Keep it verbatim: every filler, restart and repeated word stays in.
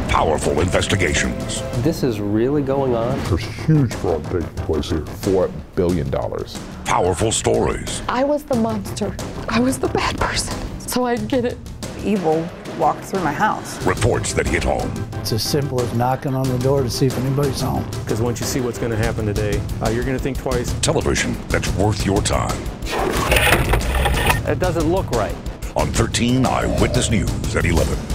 Powerful investigations. This is really going on? There's huge fraud taking place here. Four billion dollars. Powerful stories. I was the monster. I was the bad person. So I get it. Evil walked through my house. Reports that hit home. It's as simple as knocking on the door to see if anybody's home. Because once you see what's going to happen today, uh, you're going to think twice. Television that's worth your time. It doesn't look right. On thirteen Eyewitness News at eleven.